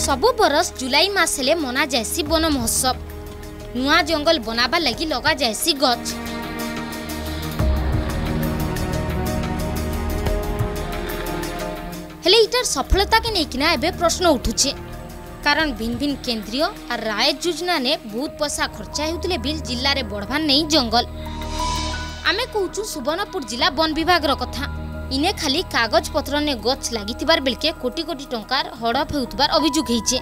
सबु बरस जुलाई मास हेले मना जायसी वन महोत्सव। नुआ जंगल बनाबा लगी लगा जायसी गछ। हेले इटार सफलता के नेकिना एबे प्रश्न उठुचे। कारण भिन्न भिन्न केंद्रीय और राय योजना ने बहुत पैसा खर्चा होते बिल जिले में बढ़वार नहीं जंगल। आमे कहूँ सुवर्णपुर जिला वन विभाग कथा। इने खाली कागज पत्र ने गछ लगी बेलके कोटी कोटी टंकार हड़प होउतबार अभियोग होइचे।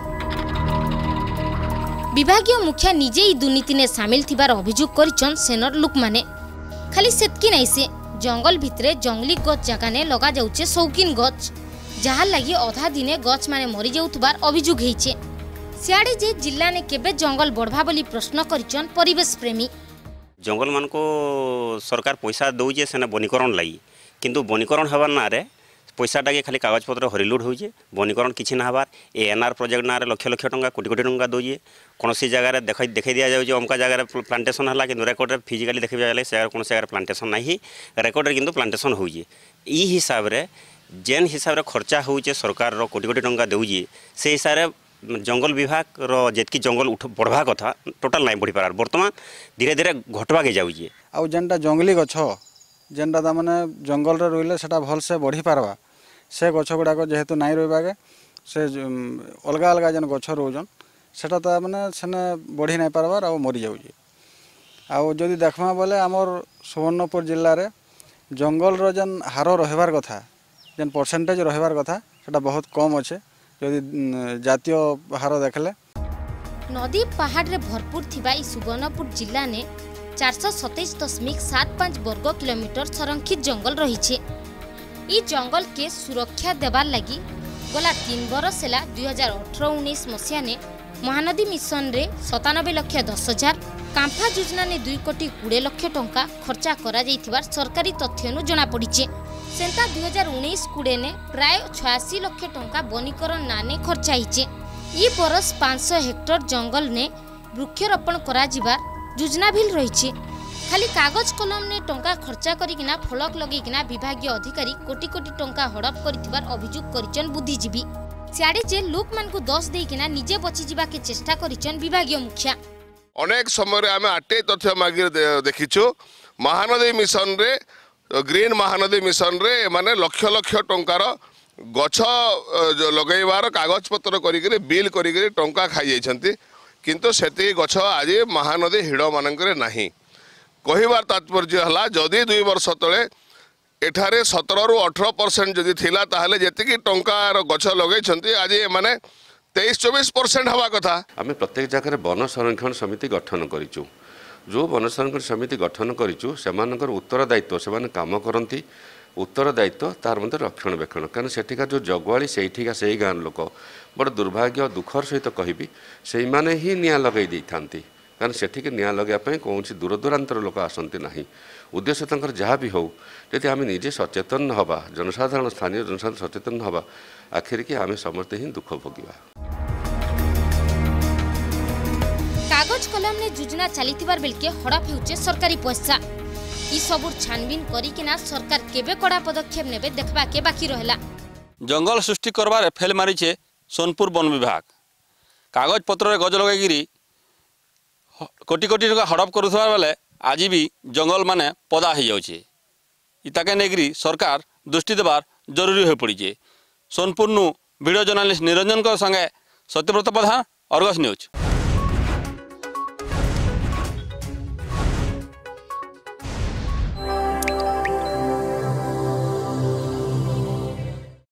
विभागीय मुखिया निजे ही दुर्नीति ने सामिल थिबार अभियोग करिचन सेनर लोक माने। खाली सेतकी नहीं से जंगल भितरे जंगली गछ जगह ने लगा जाउचे शौकीन गछ, जहार लगी अधा दिने गछ माने मरी जाउतबार अभियोग होइचे। सियाड़े जे जिला ने केबे जंगल बढ़वा बोली प्रश्न करिचन परिवेश प्रेमी। जंगल मान को सरकार पैसा दौजे सेना वनीकरण लगी, किंतु वनीकरण हबार ना रे पैसाटा के खाली कागज पत्र हरिलुड होजे। वनीकरण किसी ना हबार एएनआर प्रोजेक्ट ना लक्ष लक्ष टंका कोटी कोटी टंका दौजे। कौन सी जगह देखा दि जाए अमका जगह प्लांटेसन है कि रेकर्ड फिजिकाली देखा जाए से कौन जगह प्लांटेसन ना रेकर्ड किंतु प्लांटेसन होजे। ई हिसाब रे जेन हिसाब रे खर्चा होचे सरकार रो कोटी कोटी टंका दौजे से हिसाब रे जंगल विभाग रो जेतकी जंगल बढ़वा कथा टोटाल नहीं बढ़ी पार बर्तमान धीरे धीरे घटवा के जाऊे। आउ जेनटा जंगली गछ जेनटा ता माने जंगल रे रोइले सेटा भल से बढ़ी पारबा से गछ गुड़ाक जेहेतु नाई रहिबाके से अलगा अलगा जेन गछ रोजन सेटा ता माने सेने बढ़ी नहीं पारबार आ मरी जाऊे। आउ जदि देखमा बोले आमर सुवर्णपुर जिल्ला रे जंगल रो जेन हार रहबार कथा जेन परसेंटेज रहबार कथा सेटा बहुत कम अच्छे यदि जातीय हार देखले। नदी पहाड़ रे भरपूर थिबा ई सुवर्णपुर जिला ने 427.75 वर्ग किलोमीटर संरक्षित जंगल रही। ई जंगल के सुरक्षा देवार लगी गला 3 बरस है 2018-19 मसीहा ने महानदी मिशन रे 97,10,000 कांफा योजना ने 2 कोटी 20 लाख टंका खर्चा करा जाइथिबार सरकारी तथ्य जना पड़ीचे। सेंता 2019-20 ने प्राय 86 लाख टंका वनीकरण नाने खर्चा होइचे। ई बरस 500 हेक्टर जंगल ने वृक्षरोपण करा जिबार योजना भी रही। खाली कागज कलम ने टंका खर्चा करिकिना फलक लगेकिना विभागीय अधिकारी कोटी कोटी टंका हड़प करिथिबार अभियोग करिचन बुद्धिजीवी। सियाड़े जे लोक मान को दोष देकिना निजे बची जिबा के चेष्टा करिचन विभागीय मुखिया। अनेक समय आमे आटे तथ्य मागिर देखिछु महानदी मिशन रे ग्रीन महानदी मिशन रे माने लक्ष लक्ष टंकार गछ लगेबार कागज पत्र करिकरे बिल करिकरे टंका खाइ जाइछंती, किंतु सेती गछ आज महानदी हिड़ मानकरे नाही। कहिबार तात्पर्य हला जदि 2 वर्ष तले एठारे 17 ରୁ 18% जदि थिला ताहले जेतिकी टंकार गछ लगेछंती आज माने 23-24% हवा कथा। आमे प्रत्येक जगह वन संरक्षण समिति गठन करिचु। जो वन संरक्षण समिति गठन करिचु सेमानकर उत्तरदायित्व सेमाने काम करंती। उत्तरदायित्व तार मध्य रक्षणाबेक्षण कारण सेठिका जो जगुआली सेठिका से गाँव लोक बड़ दुर्भाग्य दुखर सहित कहबी से माने ही निया लगे दी थांती कारण सेठिके निया लगापी कौन दूर दूरांतर लोक आसती ना। उद्देश्य तंकर जहाँ भी हो यदि आम निजे सचेतन हवा जनसाधारण स्थानीय जनसाधारण सचेतन हवा आखिर कि आम समस्ते ही दुख भोगिबा। कागज कलम ने योजना चलीथिबार बेलके हड़प होउचे सरकारी पैसा। ई सबुर छानबीन करिकिना सरकार केबे कड़ा पदक्षेप नेबे देखबा के बाकी रहला। जंगल सृष्टि करबार फेल मारिचे सोनपुर वन विभाग। कागज पत्र गज लगेगिरी कोटी कोटी टका हड़प करुथबार बेले आज भी जंगल माने पदा हो जाउचे। इताके नेगिरी सरकार दृष्टि देवार जरूरी हो पड़ीचे। सोनपुर नु वीडियो जर्नलिस्ट निरंजन संगे सत्यव्रत प्रधान, अर्गस न्यूज।